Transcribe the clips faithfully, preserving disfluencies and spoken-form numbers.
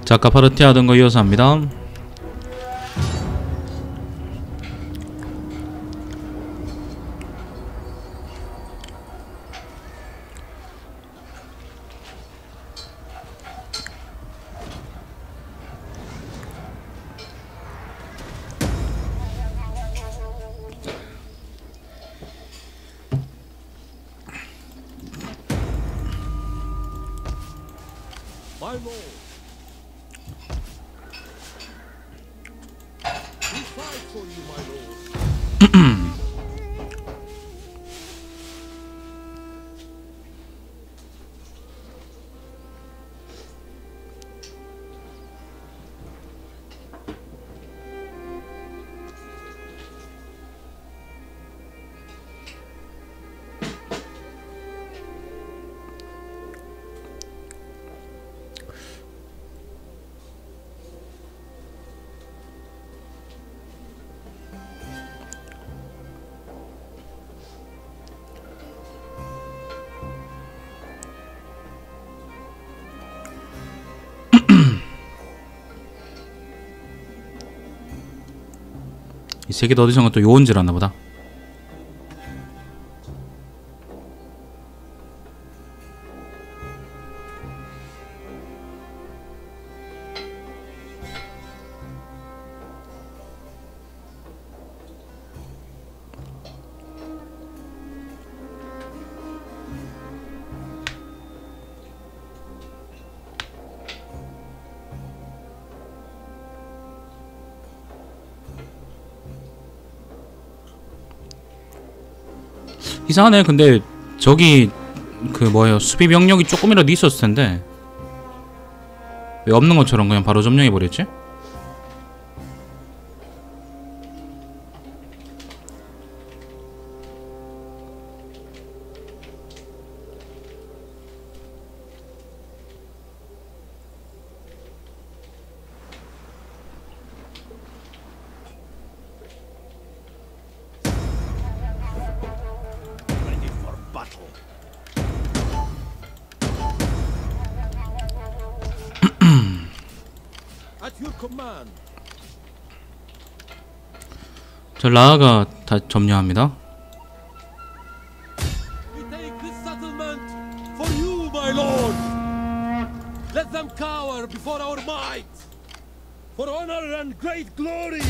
자, 아까 파르티 하던 거 이어서 합니다. My lord, we fight for you, my lord. 이 세계도 어디선가 또 요원질 하나보다. 이상하네. 근데 저기 그 뭐예요, 수비 병력이 조금이라도 있었을 텐데 왜 없는 것처럼 그냥 바로 점령해 버렸지? At your command. 저 라아가 다 점령합니다. We take this settlement for you, my lord. Let them cower before our might, for honor and great glory.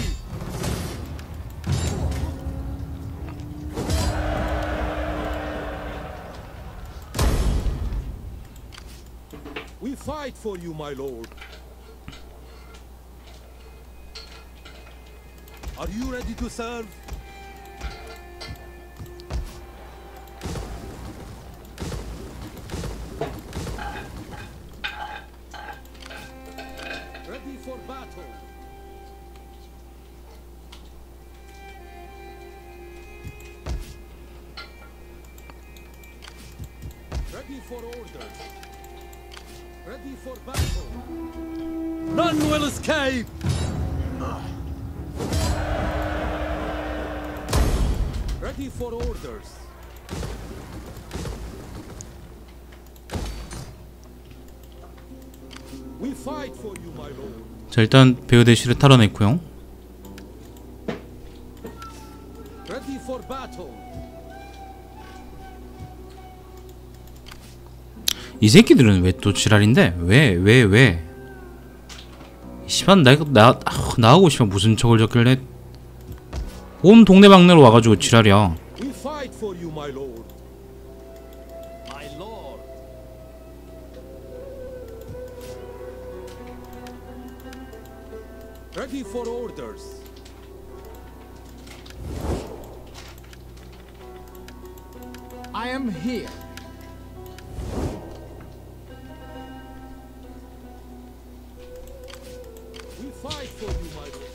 We fight for you, my lord. Are you ready to serve? Ready for battle. Ready for orders. Ready for battle. None will escape. Ready for orders. We fight for you, my lord. 자, 일단 베어데시를 탈환했고요. Ready for battle. 이 새끼들은 왜 또 지랄인데? 왜? 왜? 왜? 씨발, 나, 나, 아, 나하고 씨발 무슨 척을 졌길래 온 동네방네로 와가지고 지랄이야. We fight for you, my lord. My lord. Ready for orders. I am here. We fight for you, my lord.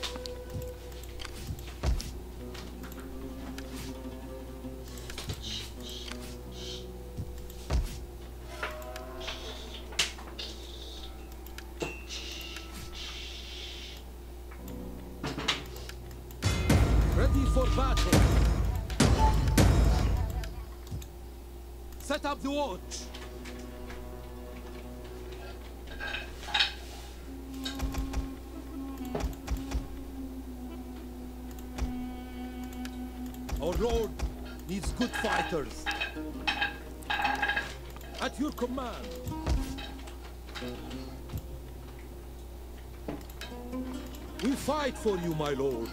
Ready for battle. Set up the watch. Our lord needs good fighters. At your command. We fight for you, my lord.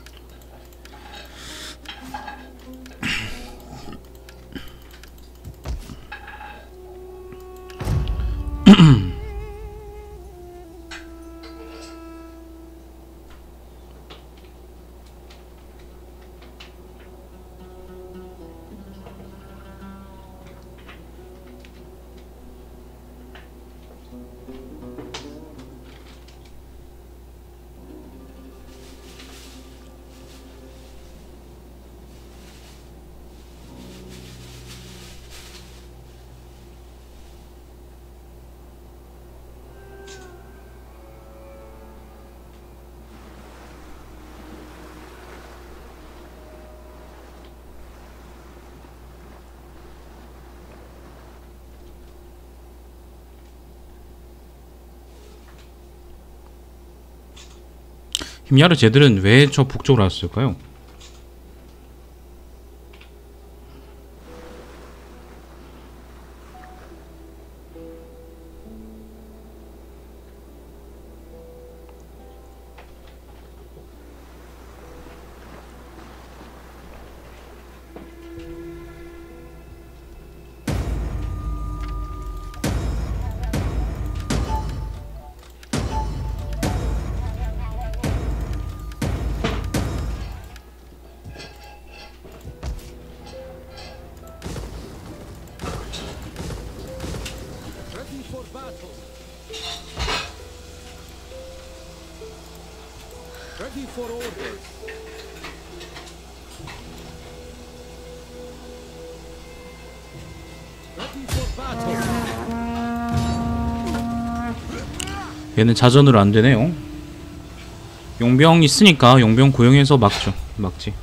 힘야르 쟤들은 왜 저 북쪽으로 왔을까요? Ready for battle. Ready for orders. Ready for battle. 얘는 자전으로 안 되네요. 용병 있으니까 용병 고용해서 막죠. 막지.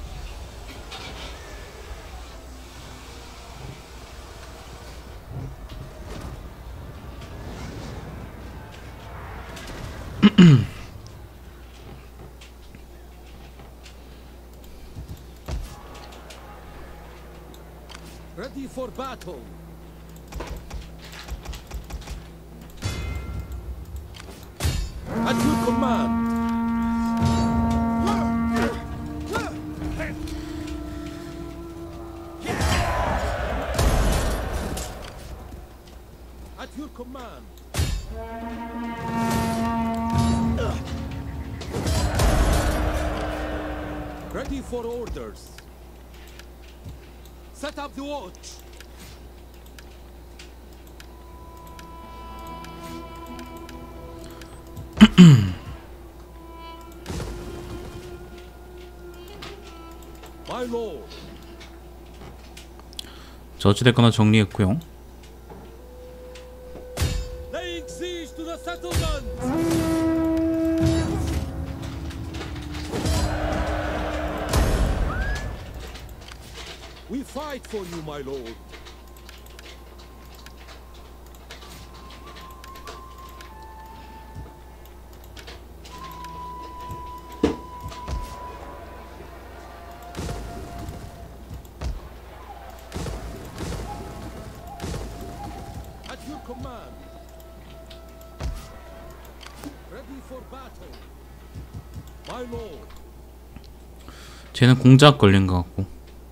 Ready for battle. At your command. At your command. Ready for orders. Set up the watch. My lord. 저 어찌됐거나 정리했고요. Laying siege to the settlement. We fight for you, my lord. At your command. Ready for battle. My lord. 쟤는 공작 걸린 것 같고.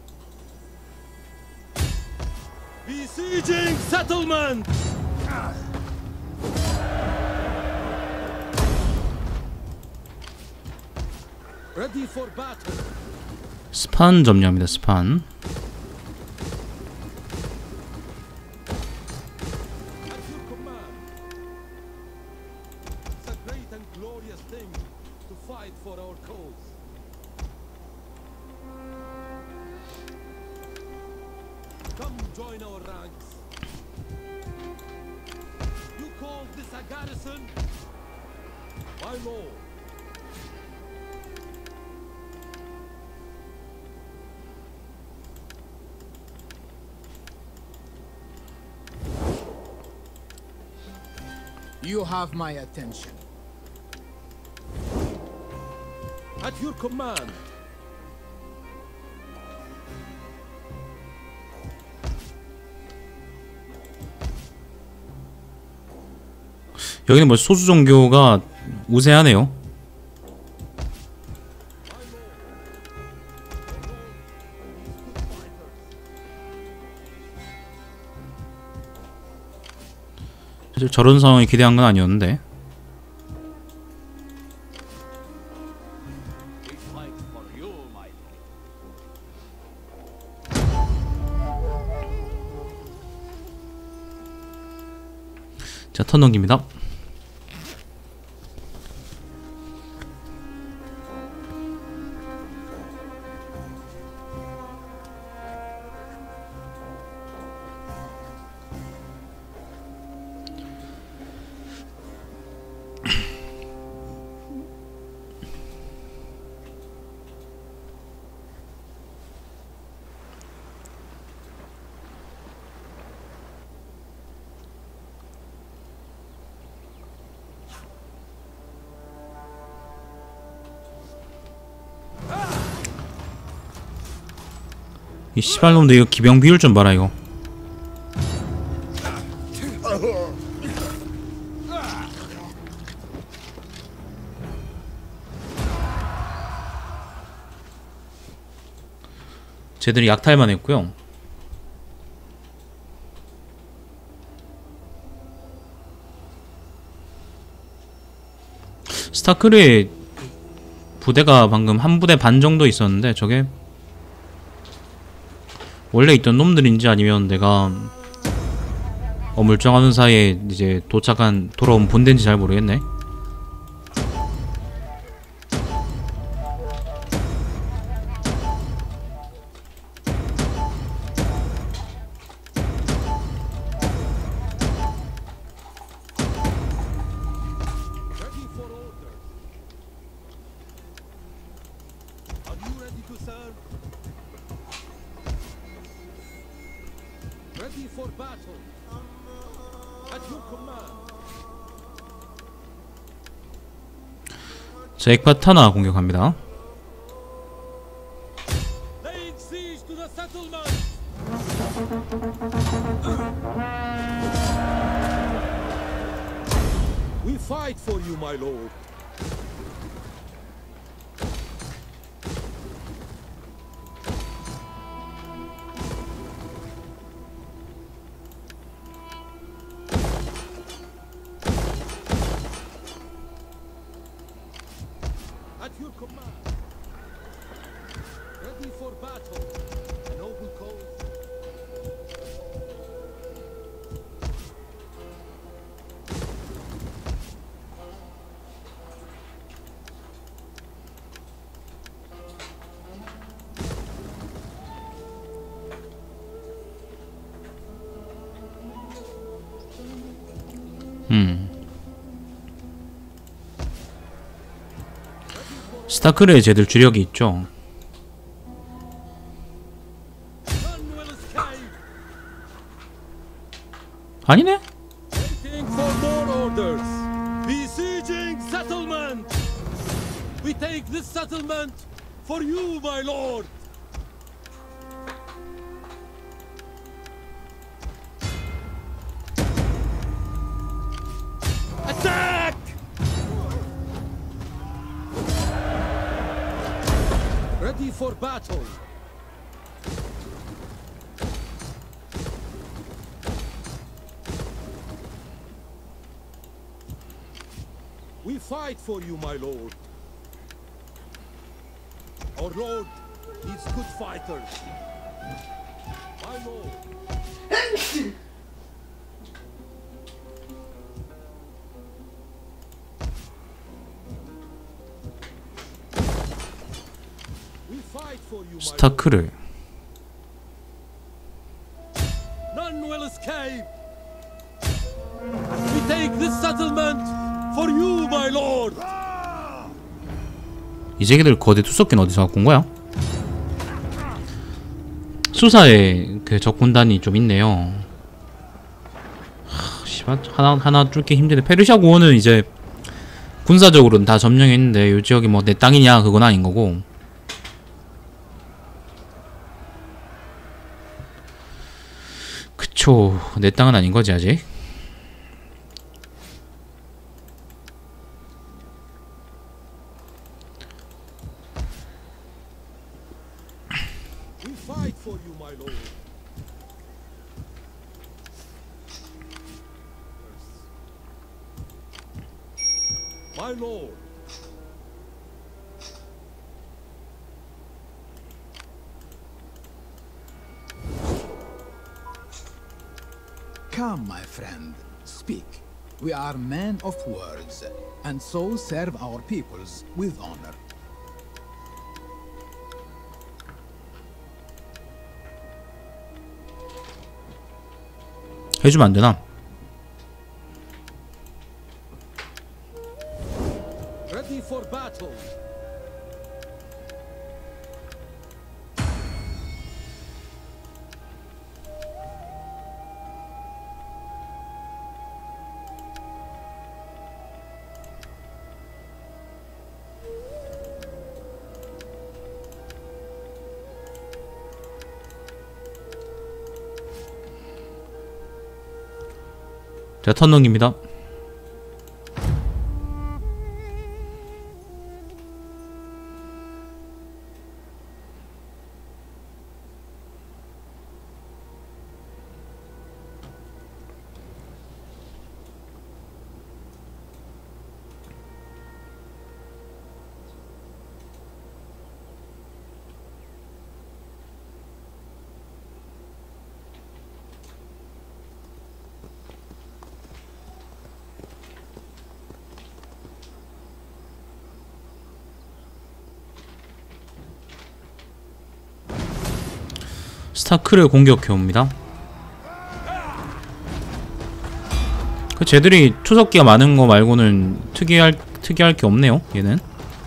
Besieging settlement! Ready for battle. 스판 점령합니다. 스판. At your command. It's a great and glorious thing to fight for our cause. Come join our ranks. You call this a garrison? My lord. You have my attention. At your command. 여기는 뭐 소수 종교가 우세하네요. 사실 저런 상황이 기대한 건 아니었는데. 자, 턴 넘깁니다. 이 씨발놈들 이거 기병 비율 좀 봐라 이거. 쟤들이 약탈만 했고요. 스타크의 부대가 방금 한 부대 반 정도 있었는데 저게 원래 있던 놈들인지 아니면 내가 어물쩡하는 사이에 이제 도착한 돌아온 본대인지 잘 모르겠네. 자, 엑바타나 공격합니다. We fight for you, my lord. At your command. Ready for battle. A noble cause. 음. 스타크레의 쟤들 주력이 있죠. 아니네? Waiting for more orders. Besieging settlement. We take this settlement for you, my lord. Attack! Ready for battle. We fight for you, my lord. Our lord needs good fighters. My lord. We fight for you, my lord. 스타크레. None will escape. We take this settlement for you, my lord. 이 새끼들 거대 투석기는 어디서 갖고 온 거야? 수사에 그 적군단이 좀 있네요. 하, 씨발 하나 하나 뚫기 힘드네. 페르시아 고원은 이제 군사적으로는 다 점령했는데 요 지역이 뭐 내 땅이냐 그건 아닌 거고. 그쵸, 내 땅은 아닌 거지 아직. fight for you, my lord. My lord. Come, my friend, speak. We are men of words, and so serve our peoples with honor. 해주면 안 되나? Ready for battle. 자, 턴 넘깁니다. 스타크를 공격해옵니다. 그 쟤들이 투석기가 많은 거 말고는 특이할 특이할 게 없네요. 얘는.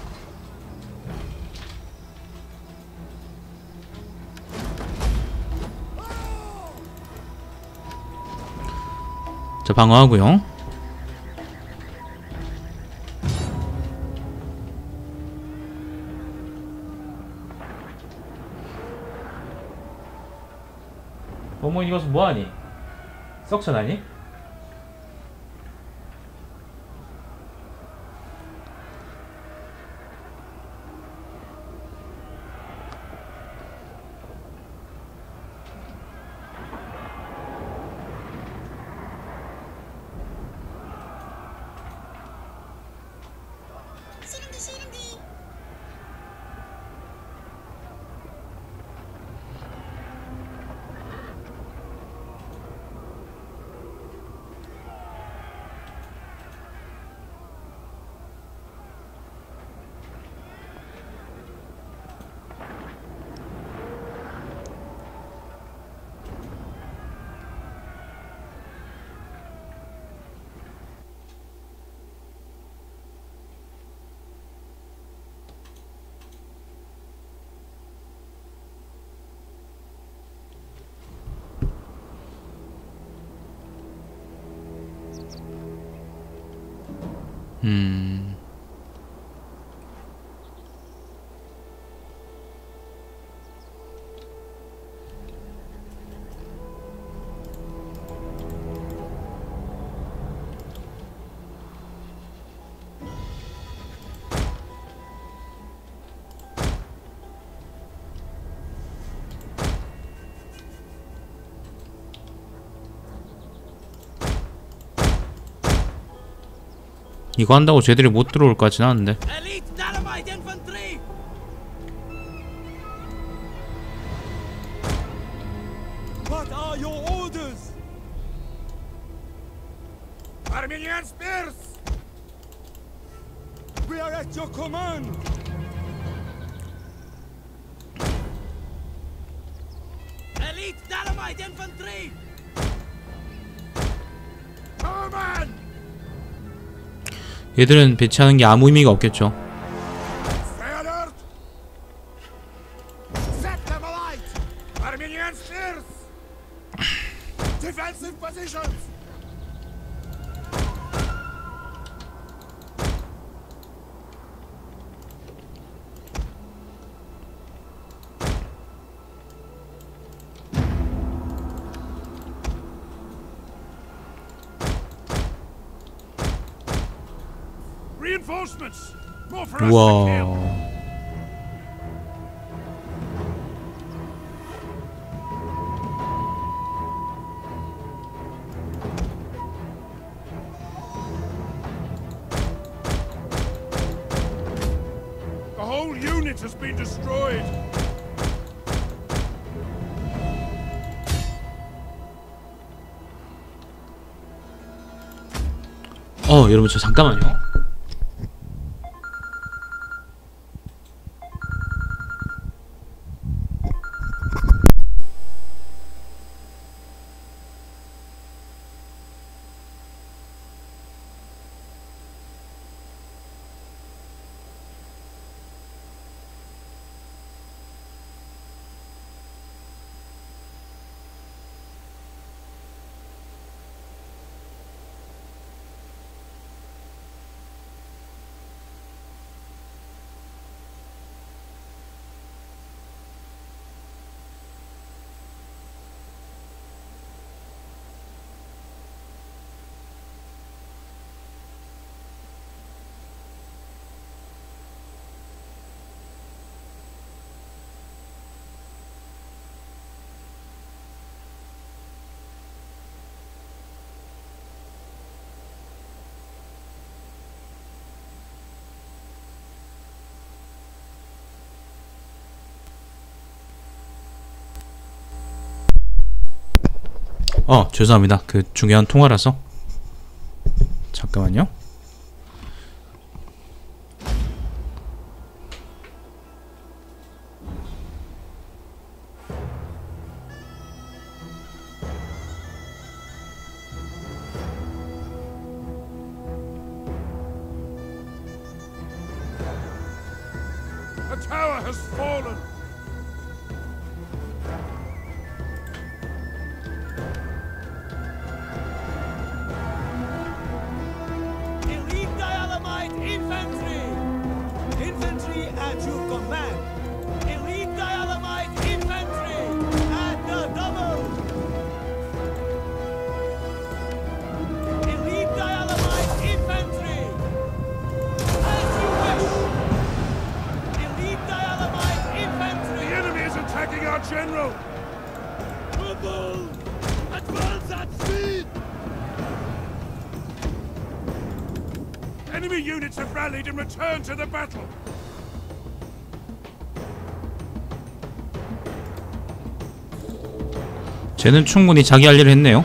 자, 방어하고요. 어머, 이것서 뭐하니? 썩쳐나니? 음. 이거 한다고 쟤들이 못 들어올 것 같진 않은데. Elite Dalamite infantry. What are your orders? Armenian spears. We are at your command. Elite Dalamite infantry. Command. 얘들은 배치하는 게 아무 의미가 없겠죠. Stay alert. Set them alight. Armenian spears. Defensive positions. Reinforcements. More for us to kill. 우와. whole unit has been destroyed. 어 여러분 저 잠깐만요. 어 죄송합니다. 그 중요한 통화라서 잠깐만요. A tower has fallen. Elite Dialamite Infantry! Infantry at your command! Elite Dialamite Infantry! At the double! Elite Dialamite Infantry! As you wish! Elite Dialamite Infantry! The enemy is attacking our general. Trouble! Advance at speed! Enemy units have rallied and returned to the battle. 쟤는 충분히 자기 할 일을 했네요.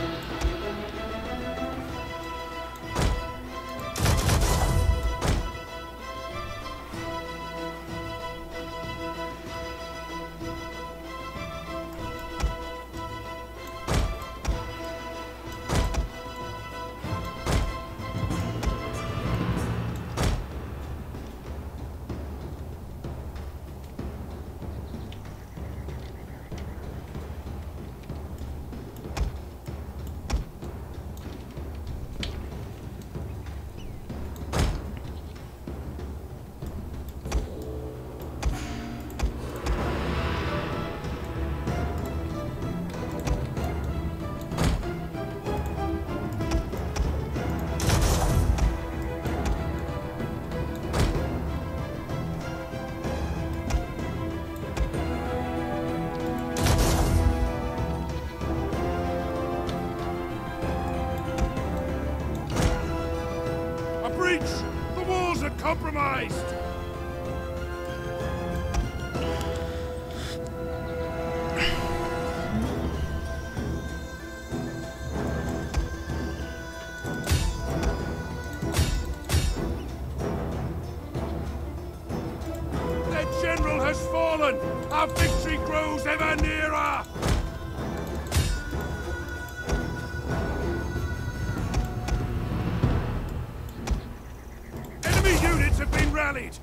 A breach! The walls are compromised! Their general has fallen! Our victory grows ever nearer! Enemy units have been rallied!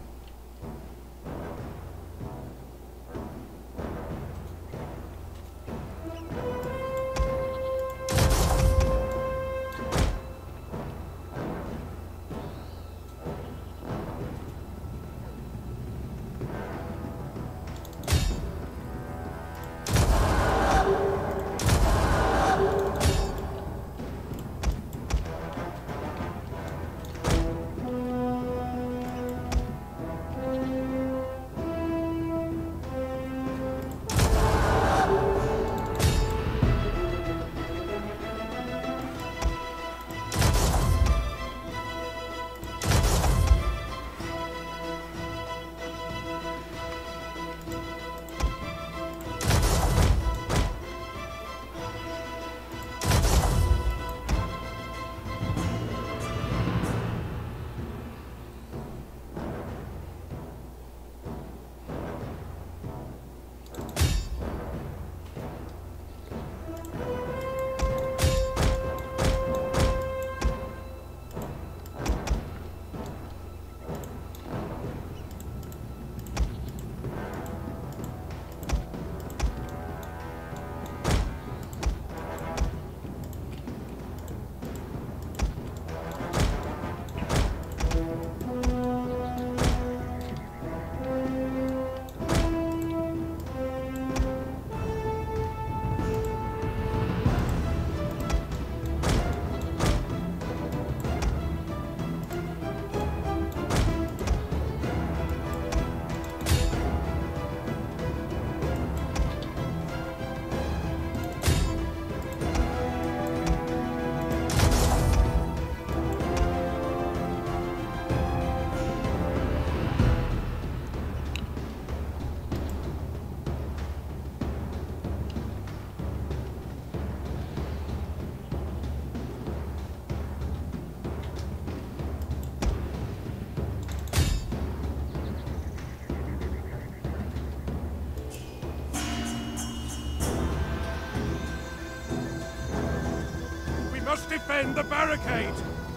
defend the barricade!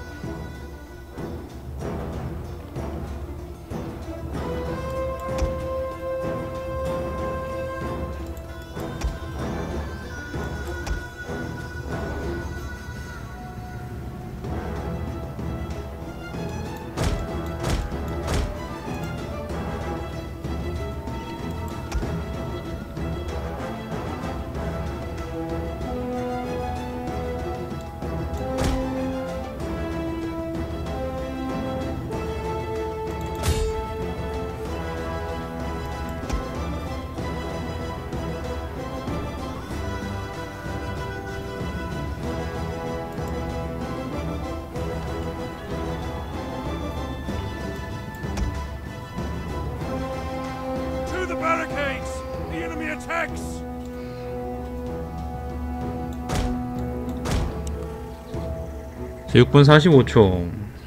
Barricades! The enemy attacks! 육 분 사십오 초.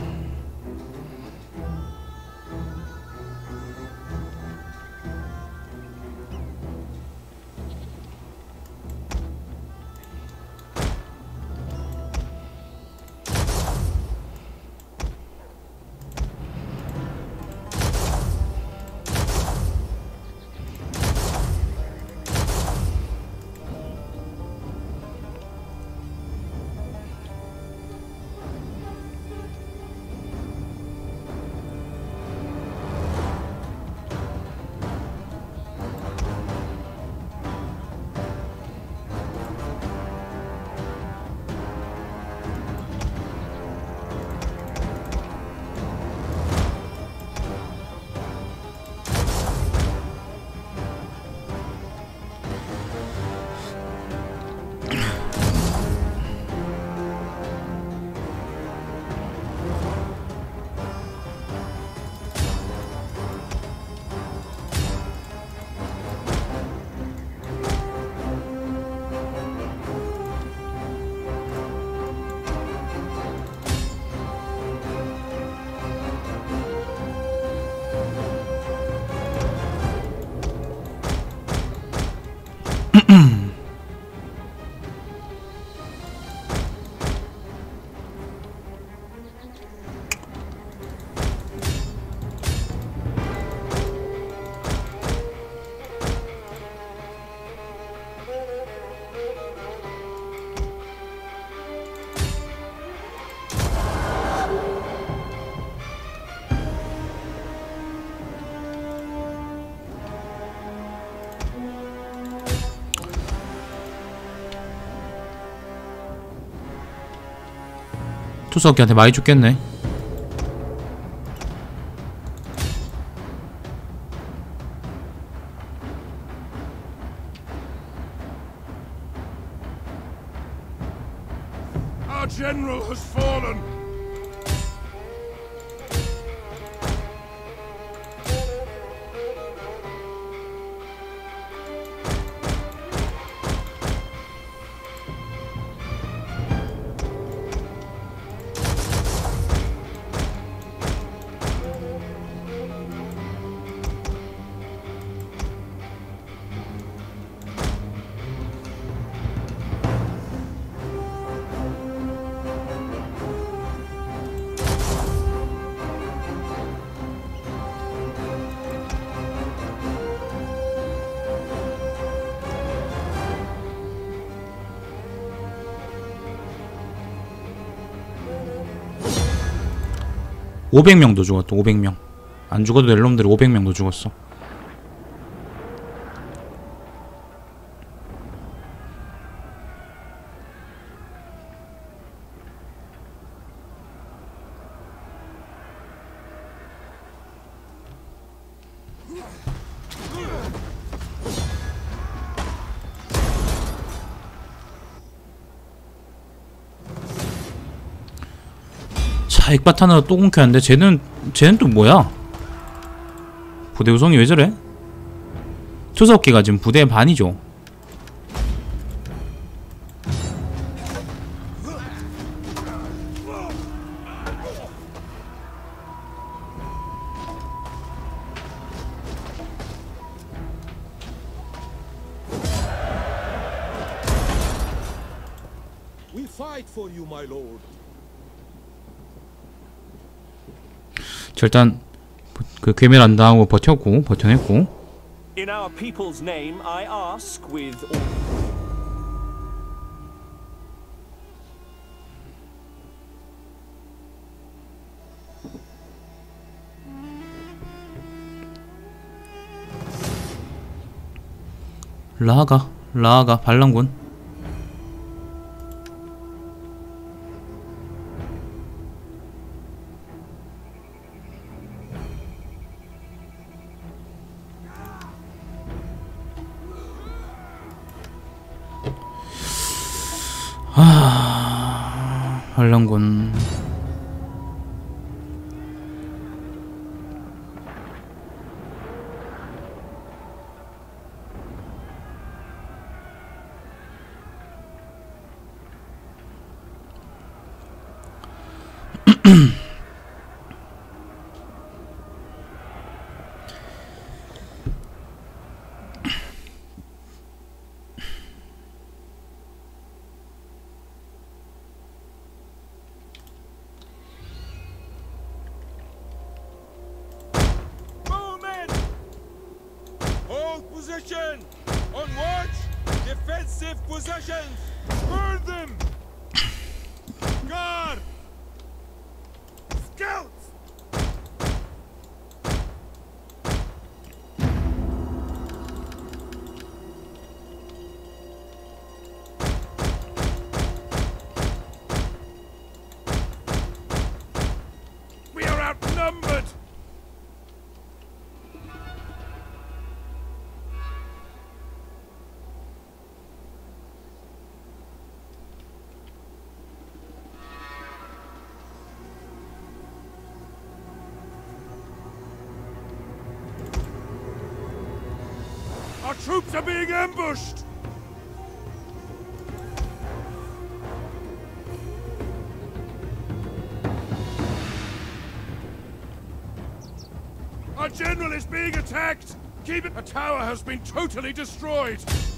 투석기한테 많이 죽겠네. Our general has fallen. 오백 명도 죽었다. 오백 명. 안 죽어도 될 놈들이 오백 명도 죽었어. 자, 액바탄으로 또 공격하는데 쟤는 쟤는 또 뭐야? 부대 구성이 왜 저래? 투석기가 지금 부대의 반이죠. We fight fight for you, my lord. 저 일단 그 괴멸 안 당하고 버텼고 버텨냈고. In our people's name, I ask with all... 라가 라가 반란군. 아, 반란군. Position! On watch! Defensive positions! Burn them! Guard! Scouts! We are outnumbered! Our troops are being ambushed! Our general is being attacked! Keep it! A tower has been totally destroyed!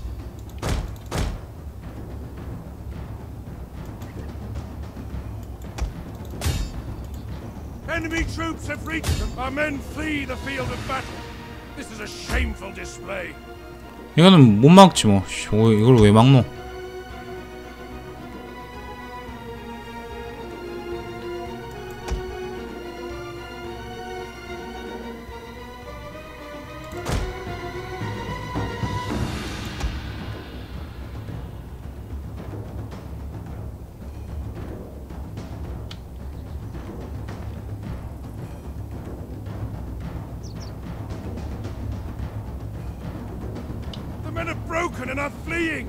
Enemy troops have reached them! Our men flee the field of battle! This is a shameful display! 이거는 못 막지 뭐. 씨, 어, 이걸 왜 막노? The men are broken and are fleeing!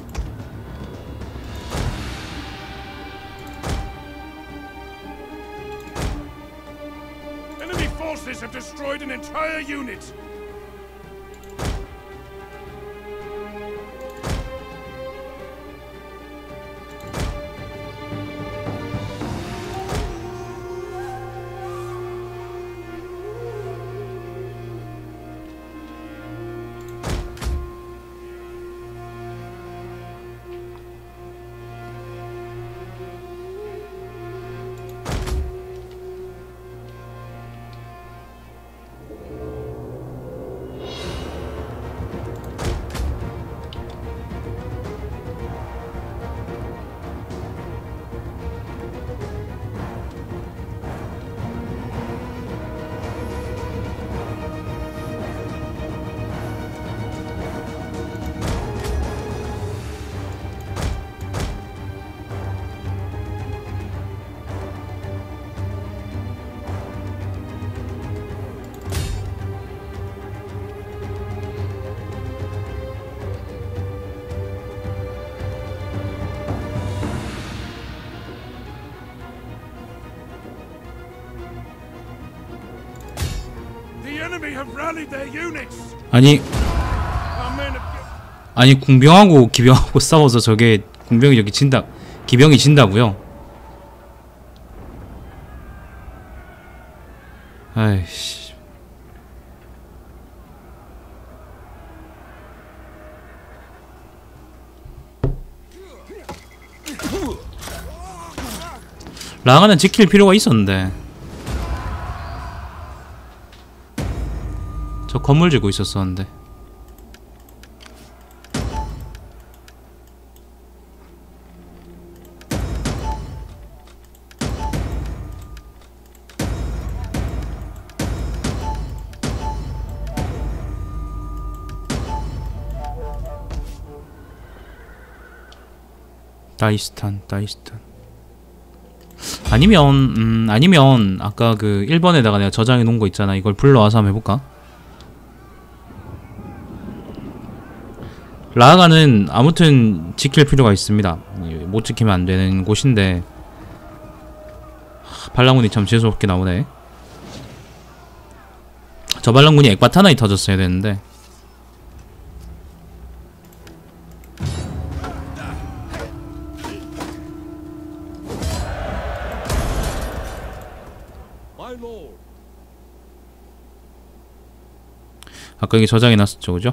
Enemy forces have destroyed an entire unit! The enemy have rallied their units! 아니 Our men have... 아니 궁병하고 기병하고 싸워서 저게 궁병이 저기 진다. 기병이 진다고요? 아이씨. 라가는 지킬 필요가 있었는데. 저 건물 지고 있었었는데. 다이스탄, 다이스탄. 아니면 음 아니면 아까 그 일 번에다가 내가 저장해 놓은 거 있잖아. 이걸 불러와서 한번 해볼까? 라가는 아무튼 지킬 필요가 있습니다. 못 지키면 안 되는 곳인데. 하, 반란군이 참 재수없게 나오네. 저 반란군이 엑바타나이 터졌어야 되는데. My lord. 아까 이게 저장해 놨었죠, 그죠?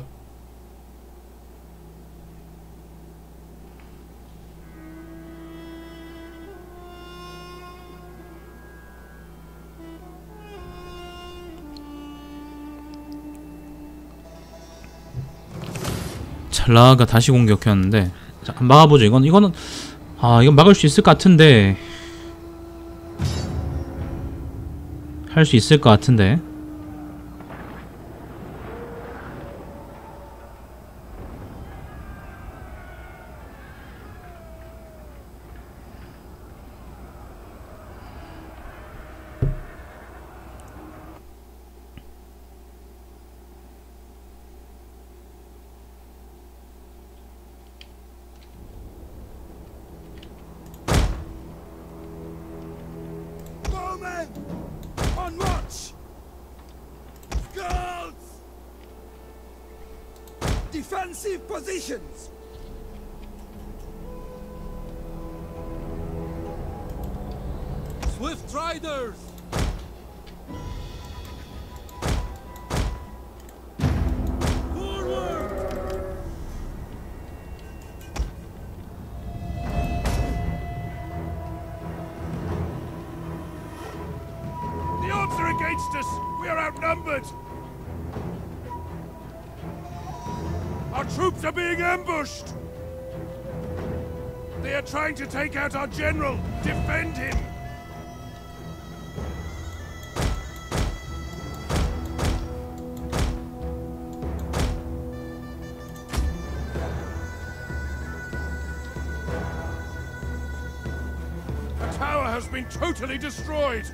라가 다시 공격했는데. 자, 한번 막아보죠. 이건 이거는 아 이건 막을 수 있을 것 같은데. 할 수 있을 것 같은데. Bowmen! On march! Guards! Defensive positions! Swift riders! Forward! The odds are against us! We are outnumbered! Our troops are being ambushed! They are trying to take out our general! Defend him! The tower has been totally destroyed!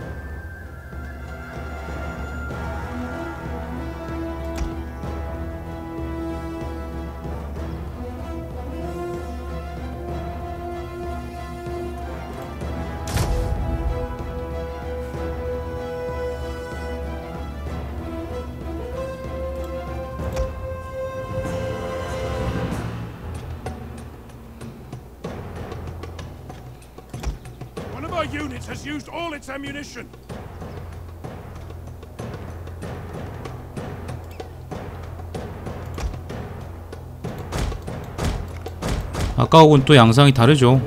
One of our units has used all its ammunition. 아까하고는 또 양상이 다르죠.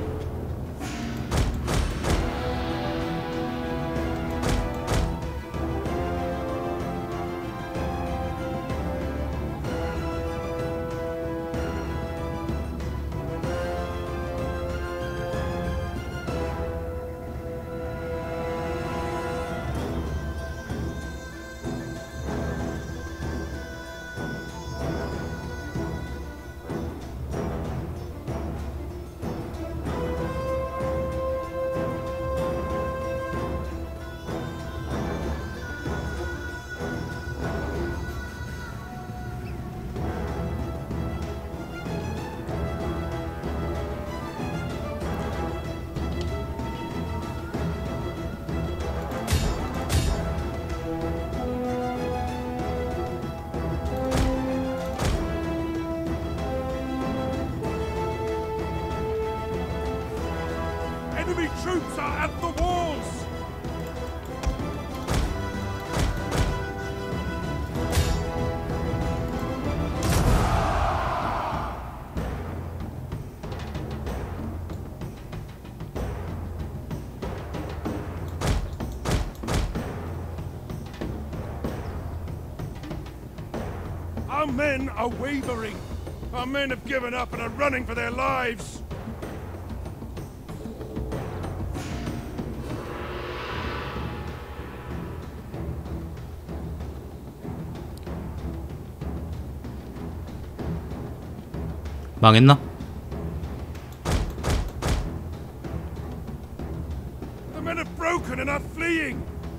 Enemy troops are at the walls! Our men are wavering. Our men have given up and are running for their lives. 망했나? The men have broken and are fleeing.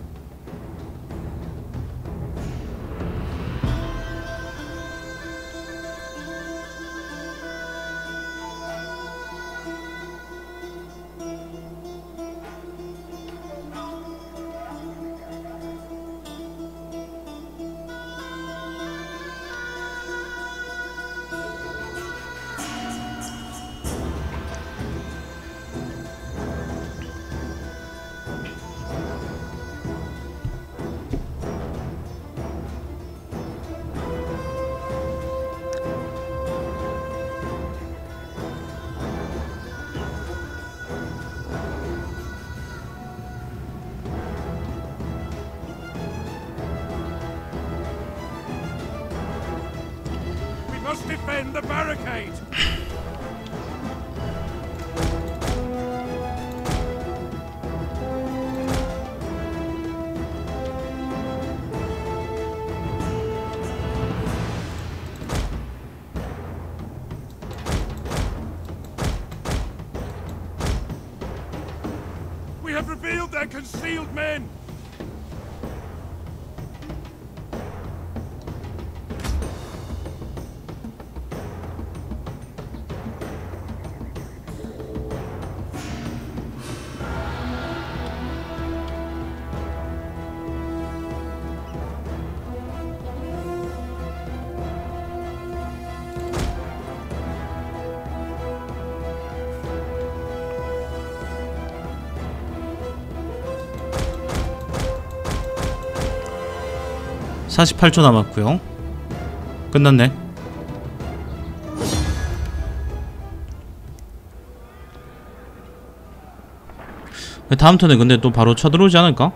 Must defend the barricade. We have revealed their concealed men. 사십팔 초 남았고요. 끝났네. 다음 턴에 근데 또 바로 쳐들어오지 않을까?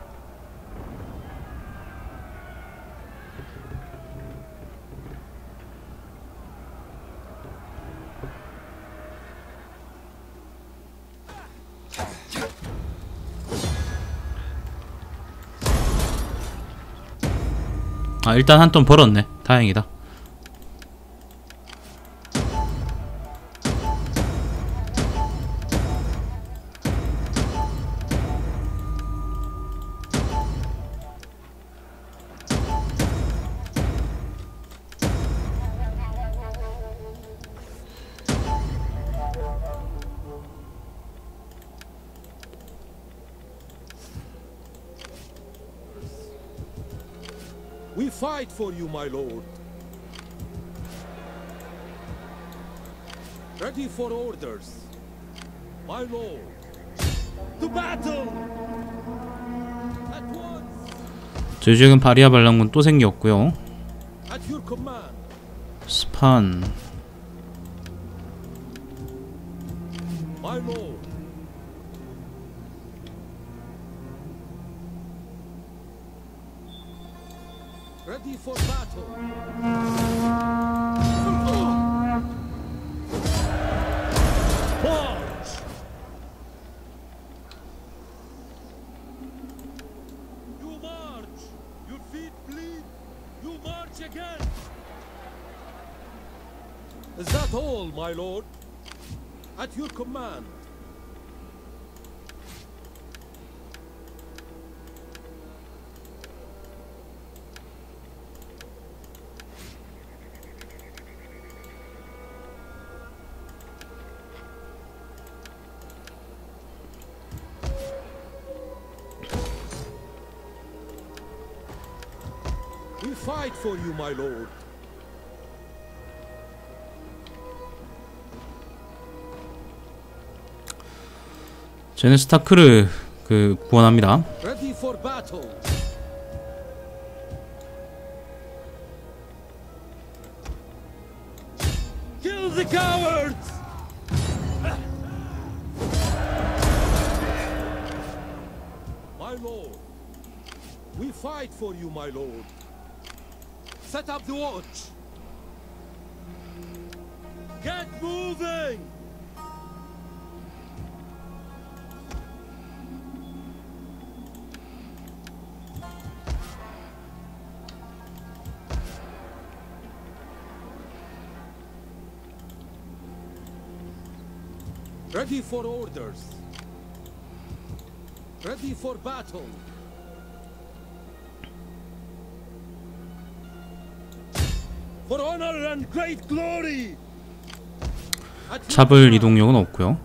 아, 일단 한 턴 벌었네. 다행이다. We fight for you, my lord. Ready for orders, my lord. To battle! At once! 저희 지금 바리아 반란군 또 생겼고요. At your command. 스판. My lord. Ready for battle. March! You march! Your feet bleed! You march again! Is that all, my lord? At your command. We fight for you, my lord. 쟤는 스타크를 그 구원합니다. Ready for battle. Kill the cowards! My lord, we fight for you, my lord. Set up the watch. Get moving! Ready for orders. Ready for battle. For honor and great glory. 잡을 이동력은 없고요.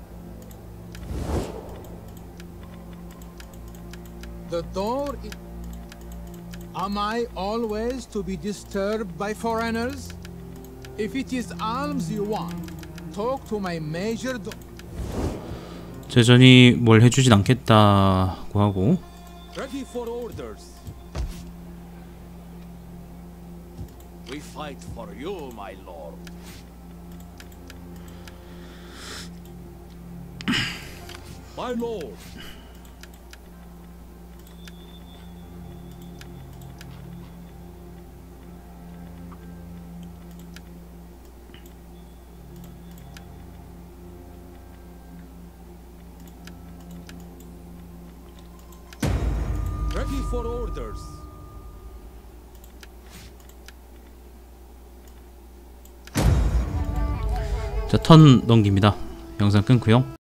The door is... Am I always to be disturbed by foreigners? If it is alms you want, talk to my major do... 제전이 뭘 해주진 않겠다고 하고. Ready for orders. We fight for you, my lord. My lord. Ready for orders. 자, 턴 넘깁니다. 영상 끊고요.